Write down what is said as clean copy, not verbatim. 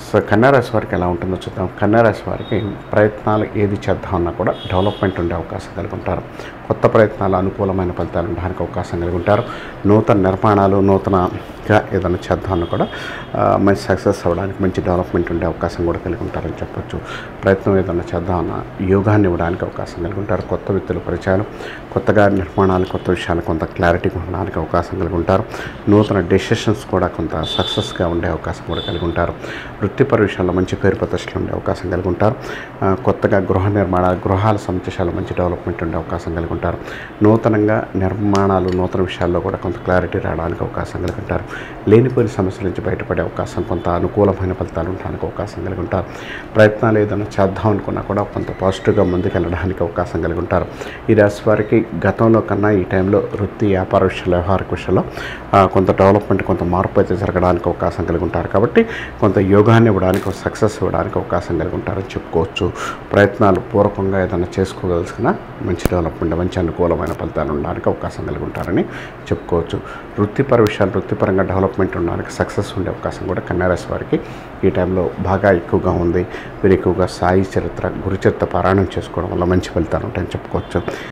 So కన్యా రాశి వారికి ఎలా ఉంటుందో చూద్దాం. కన్యా రాశి వారికి ప్రయత్నాలు ఏది చేద్దామన్నా కూడా డెవలప్మెంట్ ఉండే అవకాశం కలిగి ఉంటారు. కొత్త ప్రయత్నాలు అనుకూలమైన ఫలితాలు ఉండడానికి అవకాశం కలిగి ఉంటారు. నూతన నిర్మాణాలు నూతనగా ఏదైనా చేద్దామన్నా కూడా మంచి సక్సెస్ అవ్వడానికి మంచి డెవలప్మెంట్ ఉండే అవకాశం కూడా కలిగి ఉంటారని చెప్పొచ్చు. ప్రయత్నం ఏదైనా చేద్దామన్నా యోగాన్ని ఇవ్వడానికి అవకాశం కలిగి ఉంటారు. కొత్త వ్యక్తుల పరిచయాలు, కొత్తగా నిర్మాణాలు, కొత్త విషయాలు కొంత క్లారిటీ ఉండడానికి అవకాశం కలిగి ఉంటారు. నూతన డెసిషన్స్ కూడా కొంత సక్సెస్గా ఉండే అవకాశం కూడా కలిగి ఉంటారు. వృత్తిపర విషయాల్లో మంచి పేరు ప్రతిష్టలు ఉండే అవకాశం కలిగి ఉంటారు. కొత్తగా గృహ నిర్మాణాలు, గృహాల సముచ్చయాలు మంచి డెవలప్మెంట్ ఉండే అవకాశం కలిగి ఉంటారు. నూతనంగా నిర్మాణాలు, నూతన విషయాల్లో కూడా కొంత క్లారిటీ రావడానికి అవకాశం కలిగి ఉంటారు. లేనిపోయిన సమస్యల నుంచి బయటపడే అవకాశం, కొంత అనుకూలమైన ఫలితాలు ఉండడానికి అవకాశం కలిగి ఉంటారు. ప్రయత్నాలు ఏదైనా చేద్దాం అనుకున్నా కూడా కొంత పాజిటివ్గా ముందుకెళ్ళడానికి అవకాశం కలిగి ఉంటారు. ఈ రాశి వారికి గతంలో కన్నా ఈ టైంలో వృత్తి, వ్యాపార విషయాలు, వ్యవహారిక విషయాల్లో కొంత డెవలప్మెంట్, కొంత మార్పు అయితే జరగడానికి అవకాశం కలిగి ఉంటారు. కాబట్టి కొంత యోగాన్ని ఇవ్వడానికి, సక్సెస్ ఇవ్వడానికి అవకాశం కలిగి ఉంటారని చెప్పుకోవచ్చు. ప్రయత్నాలు పూర్వకంగా ఏదైనా చేసుకోగలిసిన మంచి డెవలప్మెంట్, మంచి అనుకూలమైన ఫలితాలు ఉండడానికి అవకాశం కలిగి ఉంటారని చెప్పుకోవచ్చు. వృత్తిపర విషయాలు, వృత్తిపరంగా డెవలప్మెంట్ ఉండడానికి, సక్సెస్ ఉండే అవకాశం కూడా కన్యా రాశి వారికి ఈ టైంలో బాగా ఎక్కువగా ఉంది. వీరు ఎక్కువగా సాయి చరిత్ర, గురుచరిత్ర పారాయణం చేసుకోవడం వల్ల మంచి ఫలితాలు ఉంటాయని చెప్పుకోవచ్చు.